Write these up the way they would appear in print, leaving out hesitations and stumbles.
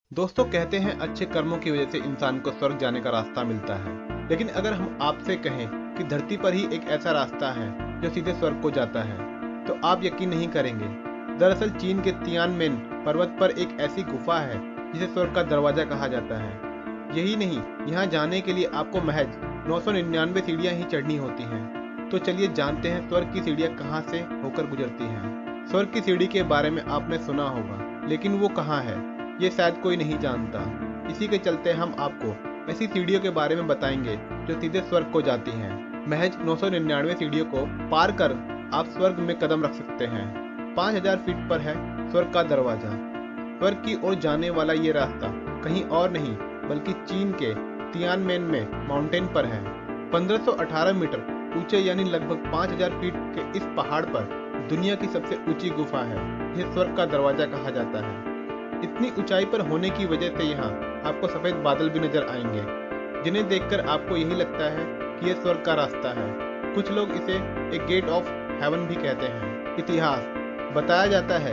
दोस्तों कहते हैं अच्छे कर्मों की वजह से इंसान को स्वर्ग जाने का रास्ता मिलता है। लेकिन अगर हम आपसे कहें कि धरती पर ही एक ऐसा रास्ता है जो सीधे स्वर्ग को जाता है, तो आप यकीन नहीं करेंगे। दरअसल चीन के तियानमेन पर्वत पर एक ऐसी गुफा है जिसे स्वर्ग का दरवाजा कहा जाता है। यही नहीं, यहाँ जाने के लिए आपको महज 999 सीढ़ियाँ ही चढ़नी होती हैं। तो चलिए जानते हैं स्वर्ग की सीढ़ियाँ कहाँ से होकर गुजरती हैं। स्वर्ग की सीढ़ी के बारे में आपने सुना होगा, लेकिन वो कहाँ है ये शायद कोई नहीं जानता। इसी के चलते हम आपको ऐसी सीढ़ियों के बारे में बताएंगे जो सीधे स्वर्ग को जाती हैं। महज 999 सीढ़ियों को पार कर आप स्वर्ग में कदम रख सकते हैं। 5000 फीट पर है स्वर्ग का दरवाजा। स्वर्ग की ओर जाने वाला ये रास्ता कहीं और नहीं बल्कि चीन के तियानमेन में माउंटेन पर है। 1518 मीटर ऊंचे यानी लगभग 5000 फीट के इस पहाड़ पर दुनिया की सबसे ऊंची गुफा है जिसे स्वर्ग का दरवाजा कहा जाता है। इतनी ऊंचाई पर होने की वजह से यहाँ आपको सफेद बादल भी नजर आएंगे, जिन्हें देखकर आपको यही लगता है कि यह स्वर्ग का रास्ता है। कुछ लोग इसे एक गेट ऑफ हेवन भी कहते हैं। इतिहास बताया जाता है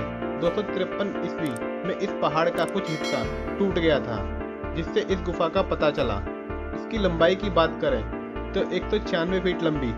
253 ईस्वी में इस पहाड़ का कुछ हिस्सा टूट गया था, जिससे इस गुफा का पता चला। इसकी लंबाई की बात करें तो 196 फीट लंबी,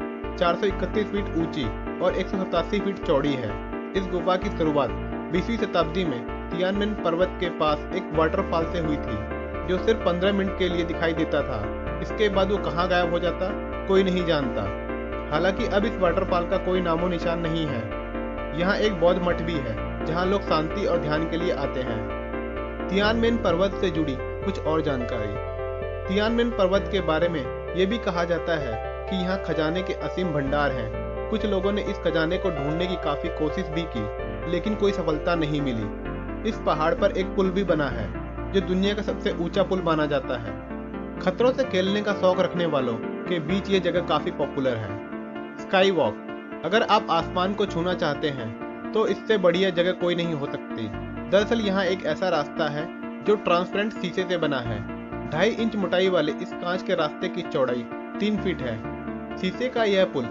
431 फीट ऊंची और 187 फीट चौड़ी है। इस गुफा की शुरुआत 20वीं शताब्दी में तियानमेन पर्वत के पास एक वाटरफॉल से हुई थी, जो सिर्फ 15 मिनट के लिए दिखाई देता था। इसके बाद वो कहाँ गायब हो जाता कोई नहीं जानता। हालांकि अब इस वाटरफॉल का कोई नामो निशान नहीं है। यहाँ एक बौद्ध मठ भी है जहाँ लोग शांति और ध्यान के लिए आते हैं। तियानमेन पर्वत से जुड़ी कुछ और जानकारी। तियानमेन पर्वत के बारे में ये भी कहा जाता है कि यहाँ खजाने के असीम भंडार हैं। कुछ लोगों ने इस खजाने को ढूंढने की काफी कोशिश भी की, लेकिन कोई सफलता नहीं मिली। इस पहाड़ पर एक पुल भी बना है जो दुनिया का सबसे ऊंचा पुल माना जाता है। खतरों से खेलने का शौक रखने वालों के बीच ये जगह काफी पॉपुलर है। स्काई वॉक, अगर आप आसमान को छूना चाहते हैं तो इससे बढ़िया जगह कोई नहीं हो सकती। दरअसल यहाँ एक ऐसा रास्ता है जो ट्रांसपेरेंट शीशे से बना है। 2.5 इंच मोटाई वाले इस कांच के रास्ते की चौड़ाई 3 फीट है। शीशे का यह पुल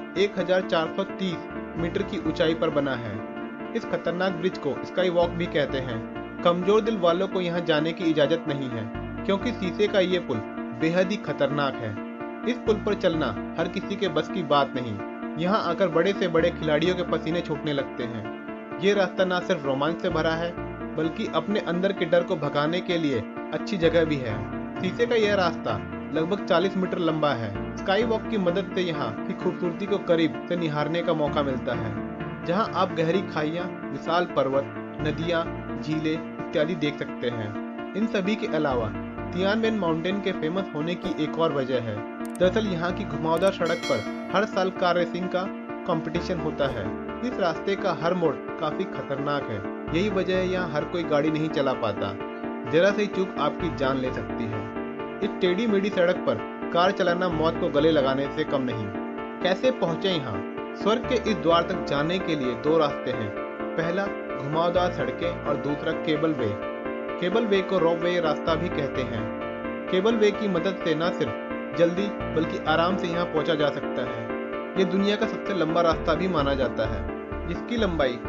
1430 मीटर की ऊंचाई पर बना है। इस खतरनाक ब्रिज को स्काई वॉक भी कहते हैं। कमजोर दिल वालों को यहाँ जाने की इजाजत नहीं है, क्योंकि शीशे का ये पुल बेहद ही खतरनाक है। इस पुल पर चलना हर किसी के बस की बात नहीं। यहाँ आकर बड़े से बड़े खिलाड़ियों के पसीने छूटने लगते हैं। ये रास्ता न सिर्फ रोमांच से भरा है, बल्कि अपने अंदर के डर को भगाने के लिए अच्छी जगह भी है। शीशे का यह रास्ता लगभग 40 मीटर लंबा है। स्काई वॉक की मदद से यहाँ की खूबसूरती को करीब से निहारने का मौका मिलता है, जहाँ आप गहरी खाइयाँ, विशाल पर्वत, नदियाँ, झीलें इत्यादि देख सकते हैं। इन सभी के अलावा तियानमेन माउंटेन के फेमस होने की एक और वजह है। दरअसल यहाँ की घुमावदार सड़क पर हर साल कार रेसिंग का कंपटीशन होता है। इस रास्ते का हर मोड़ काफी खतरनाक है। यही वजह है यहाँ हर कोई गाड़ी नहीं चला पाता। जरा सी चूक आपकी जान ले सकती है। इस टेढ़ी मेढ़ी सड़क पर कार चलाना मौत को गले लगाने से कम नहीं। कैसे पहुंचे यहाँ? स्वर्ग के इस द्वार तक जाने के लिए 2 रास्ते हैं। पहला घुमावदार सड़कें और दूसरा केबल वे। केबल वे को रोप वे रास्ता भी कहते हैं। केबल वे की मदद से न सिर्फ जल्दी बल्कि आराम से यहाँ पहुंचा जा सकता है। ये दुनिया का सबसे लंबा रास्ता भी माना जाता है, जिसकी लंबाई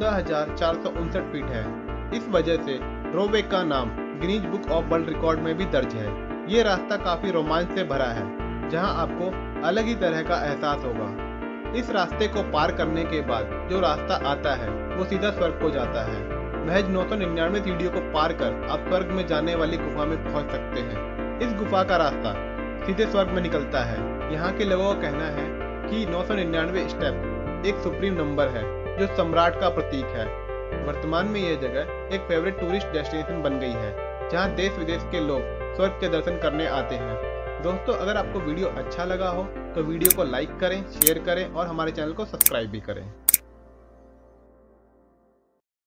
14,459 फीट है। इस वजह से रोप वे का नाम Guinness book of world record में भी दर्ज है। ये रास्ता काफी रोमांच से भरा है, जहाँ आपको अलग ही तरह का एहसास होगा। इस रास्ते को पार करने के बाद जो रास्ता आता है वो सीधा स्वर्ग को जाता है। महज 999 सीढ़ियों को पार कर आप स्वर्ग में जाने वाली गुफा में पहुंच सकते हैं। इस गुफा का रास्ता सीधे स्वर्ग में निकलता है। यहाँ के लोगों का कहना है कि 999 स्टेप एक सुप्रीम नंबर है जो सम्राट का प्रतीक है। वर्तमान में यह जगह एक फेवरेट टूरिस्ट डेस्टिनेशन बन गई है, जहाँ देश विदेश के लोग स्वर्ग के दर्शन करने आते हैं। दोस्तों, अगर आपको वीडियो अच्छा लगा हो तो वीडियो को लाइक करें, शेयर करें और हमारे चैनल को सब्सक्राइब भी करें।